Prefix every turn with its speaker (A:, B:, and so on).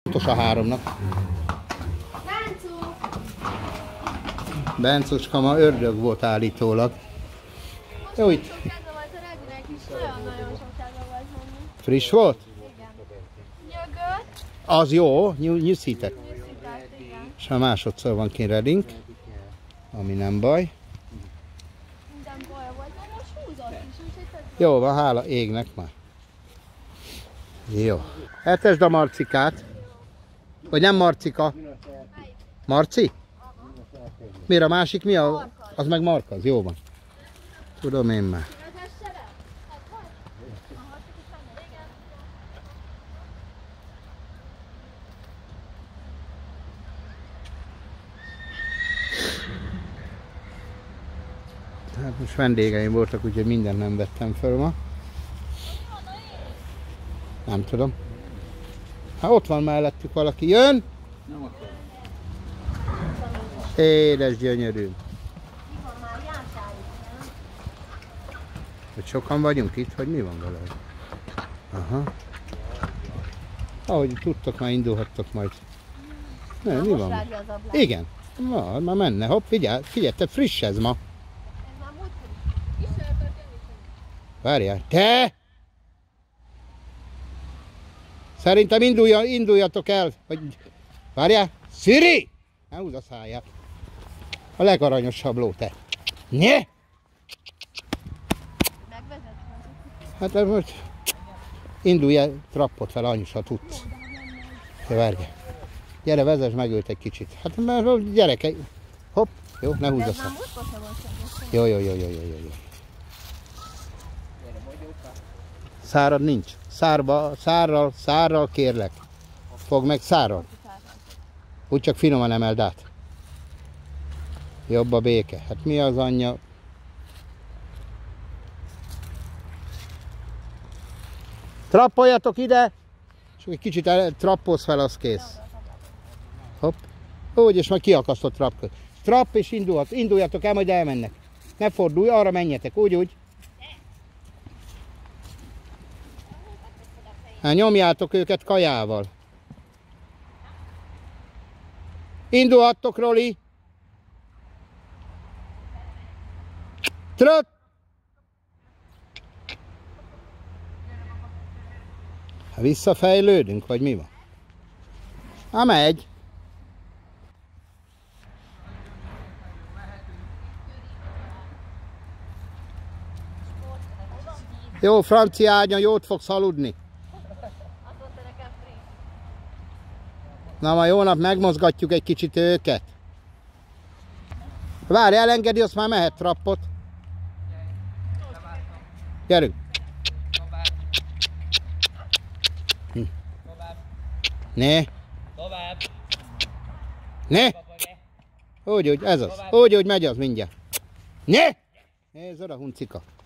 A: Fontos a háromnak. Bencuska ma ördög volt állítólag. Jó, itt. Friss volt? Az jó, nyűszített. És ha másodszor van kint redink, ami nem baj. Jó van, hála égnek már. Jó. Etesd a marcikát. Vagy nem marcika? Marci? Miért a másik mi? Az meg marka, az jó van. Tudom én már. Hát most vendégeim voltak, úgyhogy mindent nem vettem föl ma. Nem tudom. Hát ott van mellettük valaki. Jön? Édes gyönyörű. Hogy sokan vagyunk itt, vagy mi van valahogy? Aha. Ahogy tudtok, már indulhattok majd. Nem, mi van? Igen. Már menne. Hopp, figyelj, te friss ez ma. Várjál. Te! Szerintem induljatok el. Vagy... Várjál. Sziri! Ne húzd a száját. A legaranyosabb ló, te. Nye! Hát most indulj el, trappot fel, anyus, ha tudsz. Te várjál. Gyere, vezess meg őt egy kicsit. Hát mert gyerekek. Hopp, jó, ne húzd a száját. Jó. Szárad nincs. Szárral kérlek. Fogd meg szárral. Úgy csak finoman emeld át. Jobb a béke. Hát mi az anyja? Trappoljatok ide! És egy kicsit trappolsz fel, az kész. Hopp. Úgy, és majd kiakasztott trapp. Trapp és induljatok el, majd elmennek. Ne fordulj, arra menjetek. Úgy. Hát nyomjátok őket kajával. Indulhattok, Roli! Trött! Visszafejlődünk, vagy mi van? Hát megy. Jó, francia ágyon jót fogsz aludni. Na majd jó nap, megmozgatjuk egy kicsit őket. Várj, elengedi, azt már mehet trappot. Gyerünk. Ne. Ne. Úgy, ez az. Úgy, megy az mindjárt. Ne. Nézd oda, huncika.